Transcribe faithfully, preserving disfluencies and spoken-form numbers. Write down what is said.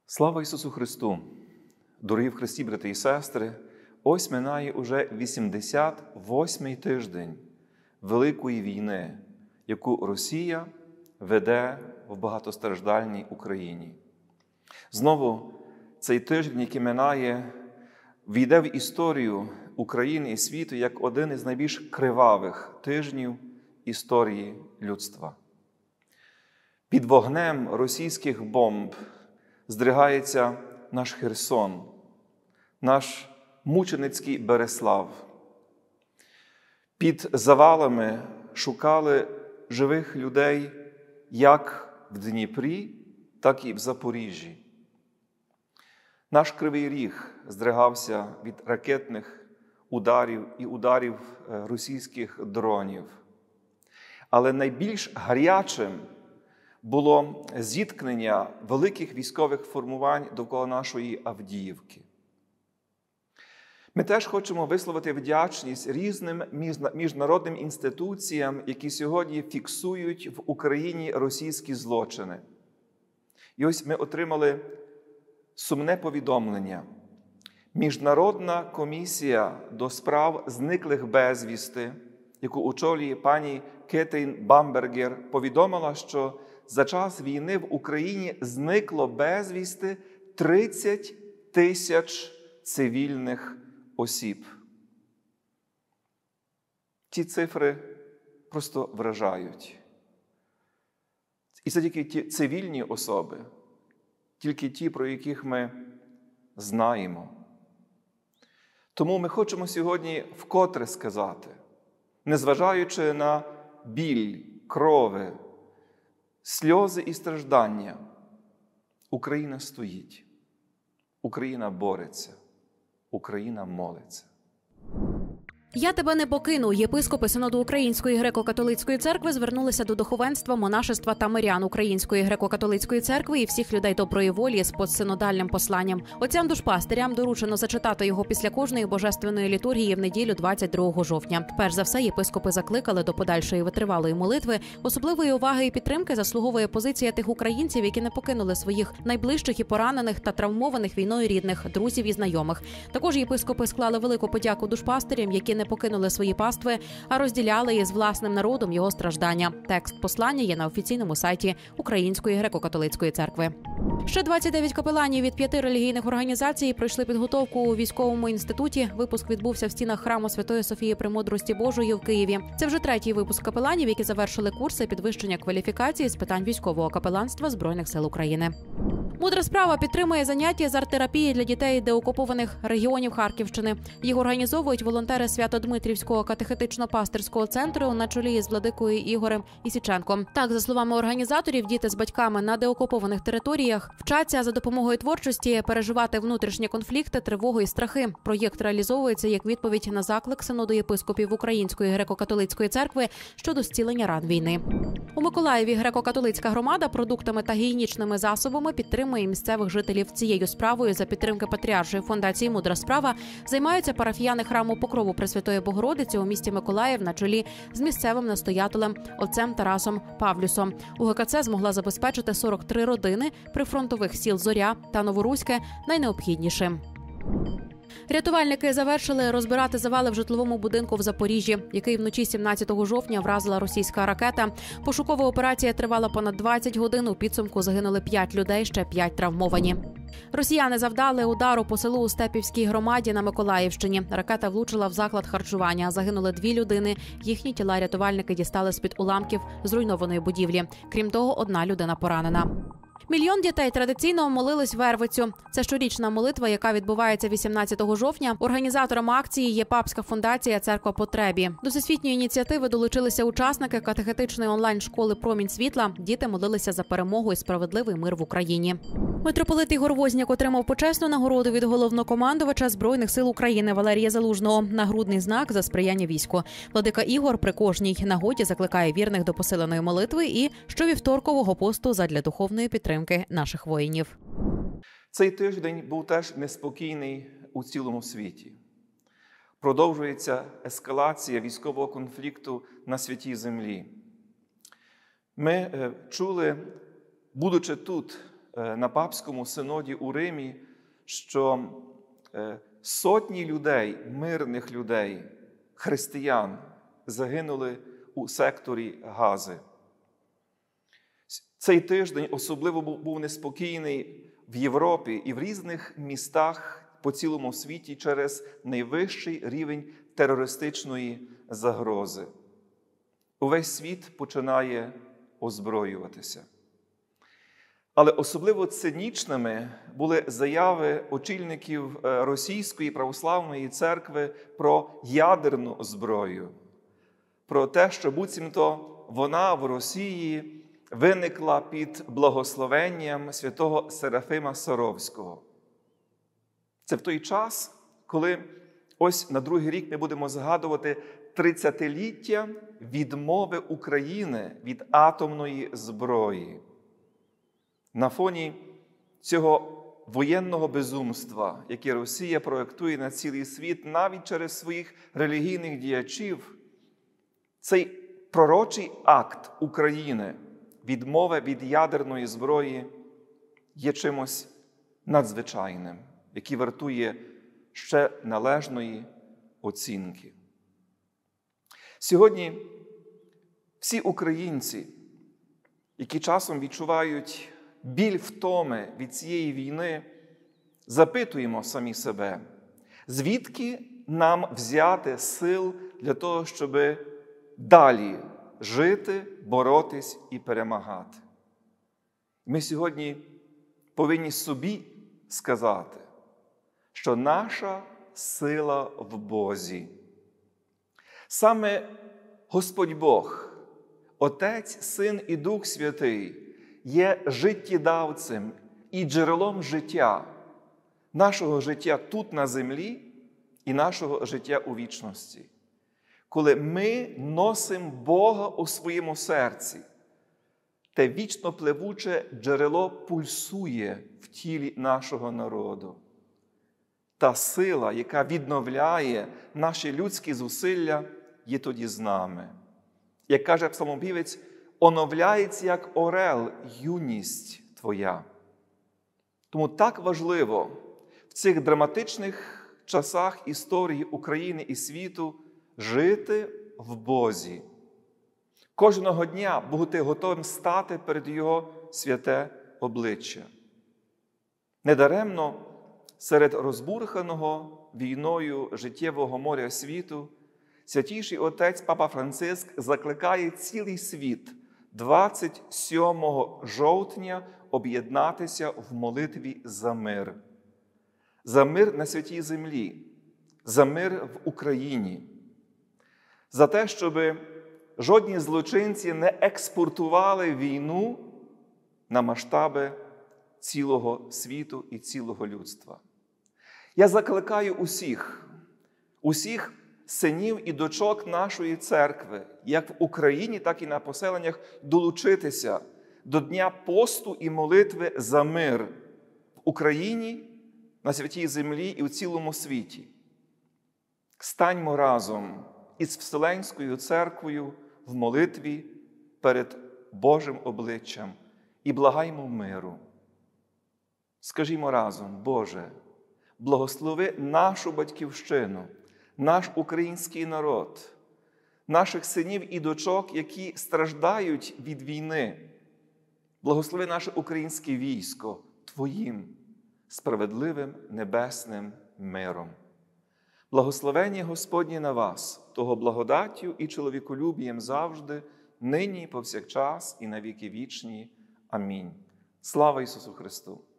Слава Ісусу Христу! Дорогі в Христі, брати і сестри! Ось минає уже вісімдесят восьмий тиждень Великої війни, яку Росія веде в багатостраждальній Україні. Знову цей тиждень, який минає, війде в історію України і світу як один із найбільш кривавих тижнів історії людства. Під вогнем російських бомб здригається наш Херсон, наш мученицький Береслав. Під завалами шукали живих людей як в Дніпрі, так і в Запоріжжі. Наш Кривий Ріг здригався від ракетних ударів і ударів російських дронів. Але найбільш гарячим було зіткнення великих військових формувань довкола нашої Авдіївки. Ми теж хочемо висловити вдячність різним міжнародним інституціям, які сьогодні фіксують в Україні російські злочини. І ось ми отримали сумне повідомлення. Міжнародна комісія до справ зниклих безвісти, яку очолює пані Кетрін Бамбергер, повідомила, що за час війни в Україні зникло безвісти тридцять тисяч цивільних осіб. Ці цифри просто вражають. І це тільки ті цивільні особи, тільки ті, про яких ми знаємо. Тому ми хочемо сьогодні вкотре сказати, незважаючи на біль, крови, сльози і страждання, Україна стоїть, Україна бореться, Україна молиться. «Я тебе не покину». Єпископи Синоду Української греко-католицької церкви звернулися до духовенства, монашества та мирян Української греко-католицької церкви і всіх людей доброї волі з постсинодальним посланням. Отцям-душпастирям доручено зачитати його після кожної божественної літургії в неділю двадцять другого жовтня. Перш за все, єпископи закликали до подальшої витривалої молитви. Особливої уваги і підтримки заслуговує позиція тих українців, які не покинули своїх найближчих і поранених та травмованих війною рідних, друзів і знайомих. Також єпископи склали велику подяку душпастирям, які не покинули свої пастви, а розділяли із власним народом його страждання. Текст послання є на офіційному сайті Української греко-католицької церкви. Ще двадцять дев'ять капеланів від п'яти релігійних організацій пройшли підготовку у військовому інституті. Випуск відбувся в стінах храму Святої Софії Премудрості Божої в Києві. Це вже третій випуск капеланів, які завершили курси підвищення кваліфікації з питань військового капеланства Збройних сил України. Мудра справа підтримує заняття з арт-терапії для дітей деокупованих регіонів Харківщини. Їх організовують волонтери Свято-Дмитрівського катехетично-пастирського центру на чолі із владикою Ігорем Ісіченком. Так, за словами організаторів, діти з батьками на деокупованих територіях вчаться за допомогою творчості переживати внутрішні конфлікти, тривогу і страхи. Проєкт реалізовується як відповідь на заклик Синоду єпископів Української греко-католицької церкви щодо зцілення ран війни. У Миколаєві греко-католицька громада продуктами та гігієнічними засобами підтримує місцевих жителів. Цією справою за підтримки Патріаршої фундації «Мудра справа» займаються парафіяни храму Покрову Пресвятої Богородиці у місті Миколаїв на чолі з місцевим настоятелем отцем Тарасом Павлюсом. У ГКЦ змогла забезпечити сорок три родини прифронтових сіл Зоря та Новоруське найнеобхіднішим. Рятувальники завершили розбирати завали в житловому будинку в Запоріжжі, який вночі сімнадцятого жовтня вразила російська ракета. Пошукова операція тривала понад двадцять годин. У підсумку загинули п'ять людей, ще п'ять травмовані. Росіяни завдали удару по селу у Степівській громаді на Миколаївщині. Ракета влучила в заклад харчування. Загинули дві людини. Їхні тіла рятувальники дістали з-під уламків зруйнованої будівлі. Крім того, одна людина поранена. Мільйон дітей традиційно молились Вервицю. Це щорічна молитва, яка відбувається вісімнадцятого жовтня. Організатором акції є Папська фундація «Церква Потребі». До всесвітньої ініціативи долучилися учасники катехетичної онлайн-школи «Промінь світла». Діти молилися за перемогу і справедливий мир в Україні. Митрополит Ігор Возняк отримав почесну нагороду від головнокомандувача Збройних сил України Валерія Залужного – нагрудний знак за сприяння війську. Владика Ігор при кожній нагоді закликає вірних до посиленої молитви і щовівторкового посту задля духовної підтримки наших воїнів. Цей тиждень був теж неспокійний у цілому світі. Продовжується ескалація військового конфлікту на святій землі. Ми чули, будучи тут, на Папському синоді у Римі, що сотні людей, мирних людей, християн загинули у секторі Гази. Цей тиждень особливо був неспокійний в Європі і в різних містах по цілому світі через найвищий рівень терористичної загрози. Увесь світ починає озброюватися. Але особливо цинічними були заяви очільників Російської православної церкви про ядерну зброю, про те, що буцімто вона в Росії виникла під благословенням святого Серафима Саровського. Це в той час, коли ось на другий рік ми будемо згадувати тридцятиліття відмови України від атомної зброї. На фоні цього воєнного безумства, яке Росія проєктує на цілий світ, навіть через своїх релігійних діячів, цей пророчий акт України, відмови від ядерної зброї, є чимось надзвичайним, який вартує ще належної оцінки. Сьогодні всі українці, які часом відчувають біль втоми від цієї війни, запитуємо самі себе, звідки нам взяти сил для того, щоб далі жити, боротись і перемагати. Ми сьогодні повинні собі сказати, що наша сила в Бозі. Саме Господь Бог, Отець, Син і Дух Святий є життєдавцем і джерелом життя, нашого життя тут на землі і нашого життя у вічності. Коли ми носимо Бога у своєму серці, те вічно пливуче джерело пульсує в тілі нашого народу. Та сила, яка відновляє наші людські зусилля, є тоді з нами. Як каже псалмопівець, оновляється, як орел, юність твоя. Тому так важливо в цих драматичних часах історії України і світу жити в Бозі. Кожного дня бути готовим стати перед Його святе обличчя. Недаремно серед розбурханого війною життєвого моря світу Святійший Отець Папа Франциск закликає цілий світ двадцять сьомого жовтня об'єднатися в молитві за мир. За мир на святій землі, за мир в Україні. За те, щоб жодні злочинці не експортували війну на масштаби цілого світу і цілого людства. Я закликаю усіх, усіх синів і дочок нашої церкви, як в Україні, так і на поселеннях, долучитися до Дня посту і молитви за мир в Україні, на святій землі і в цілому світі. Станьмо разом із Вселенською церквою в молитві перед Божим обличчям і благаймо миру. Скажімо разом: Боже, благослови нашу батьківщину, наш український народ, наших синів і дочок, які страждають від війни. Благослови наше українське військо Твоїм справедливим небесним миром. Благословення Господнє на вас, того благодаттю і чоловіколюбієм завжди, нині, повсякчас і на віки вічні. Амінь. Слава Ісусу Христу!